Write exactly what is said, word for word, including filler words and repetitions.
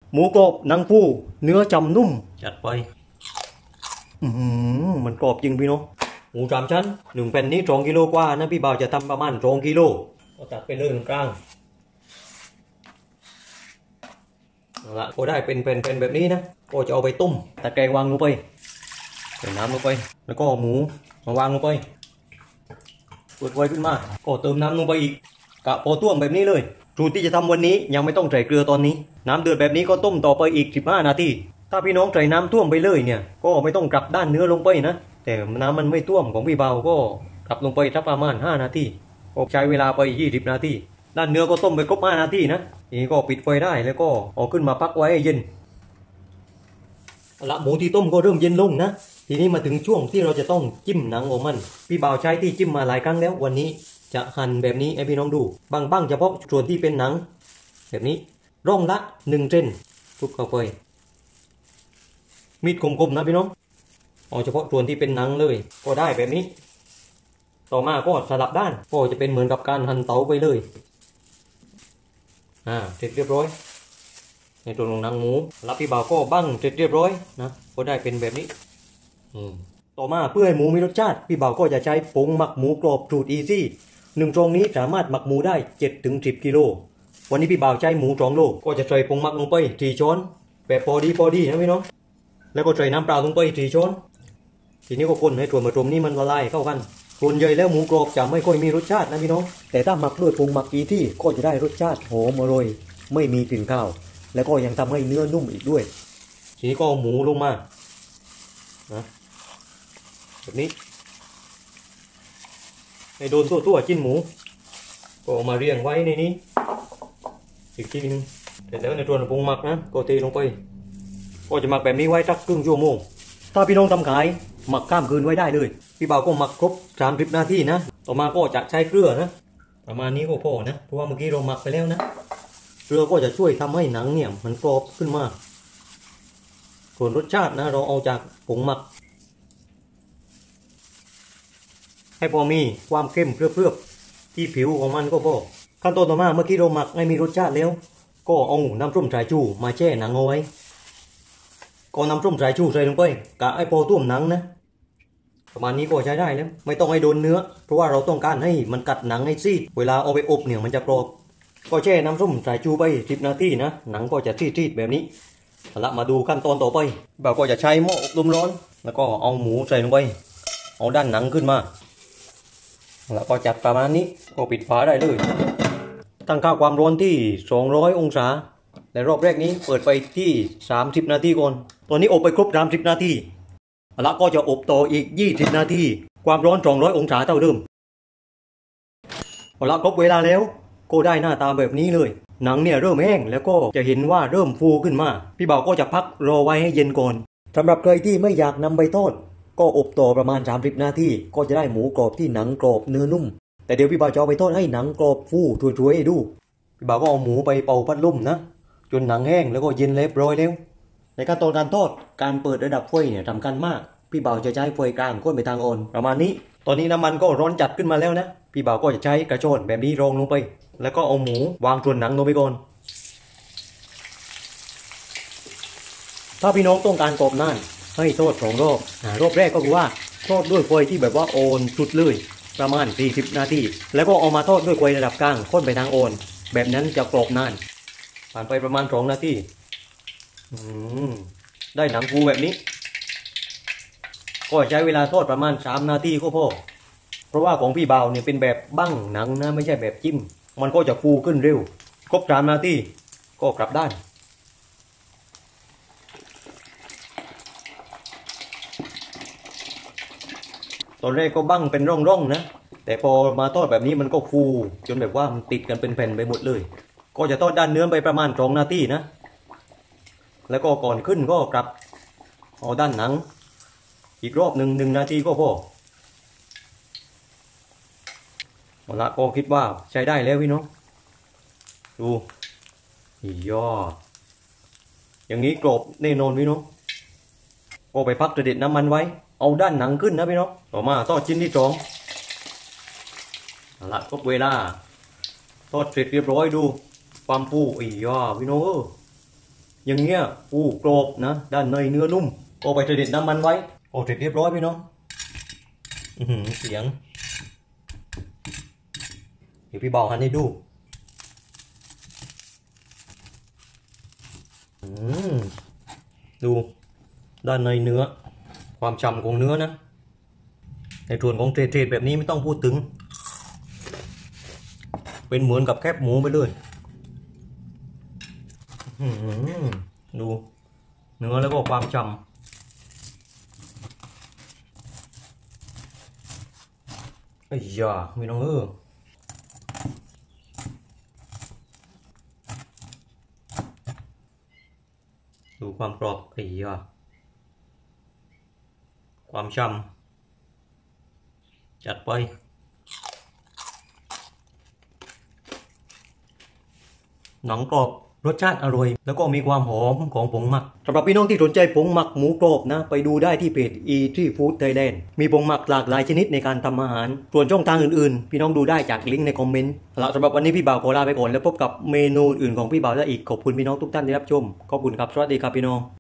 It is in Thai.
หมูกรอบหนังปูเนื้อจำนุ่มจัดไปอืมมันกรอบจริงพี่น้องหมูสามชั้นหนึ่งแผ่นนี้สองกิโลกว่านะพี่บ่าวจะทำประมาณสองกิโลก็ตัดไปเลยตรงกลางเอาละก็ได้เป็นเป็นเป็นแบบนี้นะก็จะเอาไปต้มตะแกรงวางลงไปใส่น้ำลงไปแล้วก็หมูมาวางลงไปเปิดไฟขึ้นมาก็เติมน้ำลงไปอีกกะพอต้วมแบบนี้เลยสูตรที่จะทำวันนี้ยังไม่ต้องใส่เกลือตอนนี้น้ำเดือดแบบนี้ก็ต้มต่อไปอีกสิบห้านาทีถ้าพี่น้องใส่น้ำท่วมไปเลยเนี่ยก็ไม่ต้องกลับด้านเนื้อลงไปนะแต่น้ำมันไม่ท่วมของพี่เบาก็กลับลงไปสักประมาณห้านาทีก็ใช้เวลาไปยี่สิบนาทีด้านเนื้อก็ต้มไปครบห้านาทีนะทีนี้ก็ปิดไฟได้แล้วก็เอาขึ้นมาพักไว้ให้เย็นละหมูที่ต้มก็เริ่มเย็นลงนะทีนี้มาถึงช่วงที่เราจะต้องจิ้มหนังของมันพี่เบาใช้ที่จิ้มมาหลายครั้งแล้ววันนี้จะหั่นแบบนี้ให้พี่น้องดูบางบ้างเฉพาะส่วนที่เป็นหนังแบบนี้ร่องละหนึ่งเซนทุบเข้าไปมีดคมๆนะพี่น้องเอาเฉพาะส่วนที่เป็นหนังเลยก็ได้แบบนี้ต่อมาก็สลับด้านก็จะเป็นเหมือนกับการหั่นเต๋าไปเลยอ่าเสร็จเรียบร้อยในตัวของหนังหมูรับพี่บ่าวก็บั้งเสร็จเรียบร้อยนะก็ได้เป็นแบบนี้อืมต่อมาเพื่อให้หมูมีรสชาติพี่บ่าวก็จะใช้ผงหมักหมูกรอบสูตรอีซี่หนึ่งซองนี้สามารถหมักหมูได้เจ็ดถึงสิบกิโลวันนี้พี่บ่าวใช้หมูสองโลก็จะใส่ผงหมักลงไปสี่ช้อนแบบพอดีพอดีนะพี่น้องแล้วก็ใส่น้ำเปล่าลงไปสี่ช้อนทีนี้ก็คนให้ส่วนผสมนี้มันละลายเข้ากันคนใหญ่แล้วหมูกรอบจะไม่ค่อยมีรสชาตินะพี่น้องแต่ถ้าหมักด้วยผงหมักอีที่ก็จะได้รสชาติหอมอร่อยไม่มีกลิ่นข้าวแล้วก็ยังทำให้เนื้อนุ่มอีกด้วยทีนี้ก็หมูลงมานะแบบนี้ให้โดนตัวตัวจิ้นหมูก็มาเรียงไว้ในนี้อีกทีนึงเสร็จแล้วในตัวผงหมักนะก็เทลงไปก็จะหมักแบบนี้ไว้สักครึ่งชั่วโมงถ้าพี่น้องทำขายหมักข้ามคืนไว้ได้เลยพี่บ่าวก็หมักครบสามสิบนาทีนะต่อมาก็จะใช้เกลือนะประมาณนี้ก็พอนะเพราะว่าเมื่อกี้เราหมักไปแล้วนะเกลือก็จะช่วยทำให้หนังเนี่ยมันกรอบขึ้นมาส่วนรสชาตินะเราเอาจากผงหมักให้พอมีความเข้มเคลือบๆที่ผิวของมันก็พอขั้นตอนต่อมาเมื่อกี้เราหมักให้มีรสชาติแล้วก็เอาน้ำส้มสายชูมาแช่หนังเอาไว้ก็น้ำส้มสายชูใส่ลงไปกะไอ้พอต้มหนังนะประมาณนี้ก็ใช้ได้แล้วไม่ต้องให้โดนเนื้อเพราะว่าเราต้องการให้มันกัดหนังให้ซีดเวลาเอาไปอบเนี่ยมันจะกรอบก็แช่น้ำส้มสายชูไปสิบนาทีนะหนังก็จะซีดๆแบบนี้ละมาดูขั้นตอนต่อไปเราก็จะใช้หม้ออบลมร้อนแล้วก็เอาหมูใส่ลงไปเอาด้านหนังขึ้นมาแล้วก็จัดประมาณนี้ก็ปิดฝาได้เลยตั้งค่าความร้อนที่สองร้อยองศาและรอบแรกนี้เปิดไฟที่สามสิบนาทีก่อนตอนนี้อบไปครบสามสิบนาทีแล้วก็จะอบต่ออีกยี่สิบนาทีความร้อนสองร้อยองศาเท่าเดิมแล้วครบเวลาแล้วก็ได้หน้าตาแบบนี้เลยหนังเนี่ยเริ่มแห้งแล้วก็จะเห็นว่าเริ่มฟูขึ้นมาพี่บ่าวก็จะพักรอไว้ให้เย็นก่อนสำหรับใครที่ไม่อยากนำไปทอดก็อบต่อประมาณสามสิบนาทีก็จะได้หมูกรอบที่หนังกรอบเนื้อนุ่มแต่เดี๋ยวพี่บ่าวจะเอาไปทอดให้หนังกรอบฟูช่วยๆให้ดูพี่บ่าวก็เอาหมูไปเป่าพัดลมนะจนหนังแห้งแล้วก็เย็นเรียบร้อยแล้วในขั้นตอนการทอดการเปิดระดับไฟเนี่ยสำคัญมากพี่บ่าวจะใช้ไฟกลางก้นไปทางอ่อนประมาณนี้ตอนนี้น้ำมันก็ร้อนจัดขึ้นมาแล้วนะพี่บ่าวก็จะใช้กระโจนแบบนี้รองลงไปแล้วก็เอาหมูวางส่วนหนังลงไปก่อนถ้าพี่น้องต้องการกรอบนานให้ทอดสองรอบรอบแรกก็คือว่าทอดด้วยไฟที่แบบว่าอ่อนสุดเลยประมาณสี่สิบนาทีแล้วก็เอามาทอดด้วยไฟระดับกลางก้นไปทางอ่อนแบบนั้นจะกรอบนานผ่านไปประมาณสองนาทีได้หนังฟูแบบนี้ก็ใช้เวลาทอดประมาณสามนาทีก็พอเพราะว่าของพี่บ่าวเนี่ยเป็นแบบบั้งหนังนะไม่ใช่แบบจิ้มมันก็จะฟูขึ้นเร็วครบสามนาทีก็กลับด้านตอนแรกก็บั้งเป็นร่องๆนะแต่พอมาทอดแบบนี้มันก็ฟูจนแบบว่ามันติดกันเป็นแผ่นไปหมดเลยก็จะทอดด้านเนื้อไปประมาณสองนาทีนะแล้วก็ก่อนขึ้นก็กลับเอาด้านหนังอีกรอบหนึ่งหนึ่งนาทีก็พอเอาละก็คิดว่าใช้ได้แล้วพี่น้องดูย่ออย่างนี้กรอบแน่นอนพี่น้องก็ไปพักเด็ดน้ำมันไว้เอาด้านหนังขึ้นนะพี่น้องต่อมาทอดชิ้นที่สองเอาละครบเวลาทอดเสร็จเรียบร้อยดูความฟูอีย่อพี่น้องอย่างเงี้ยปูกรอบนะด้านในเนื้อนุ่มเอาไปเด็ดน้ำมันไว้โอ้เสร็จเรียบร้อยพี่น้องอือหือเสียงเดี๋ยวพี่บอกหันให้ดูอืมดูด้านในเนื้อความฉ่ำของเนื้อนะในส่วนของเทรดๆแบบนี้ไม่ต้องพูดถึงเป็นเหมือนกับแคบหมูไปเลยดูเนื้อแล้วก็ความฉ่ำไอ้ยาไม่ต้องเออดูความกรอบไอ้ยาความฉ่ำจัดไปหนังกรอบรสชาติอร่อยแล้วก็มีความหอมของผงหมักสำหรับพี่น้องที่สนใจผงหมักหมูกรอบนะไปดูได้ที่เพจ อี ทรี Food Thailand มีผงหมักหลากหลายชนิดในการทำอาหารส่วนช่องทางอื่นๆพี่น้องดูได้จากลิงก์ในคอมเมนต์สำหรับวันนี้พี่บ่าวขอลาไปก่อนแล้วพบกับเมนูอื่นของพี่บ่าวได้อีกขอบคุณพี่น้องทุกท่านที่รับชมขอบคุณครับสวัสดีครับพี่น้อง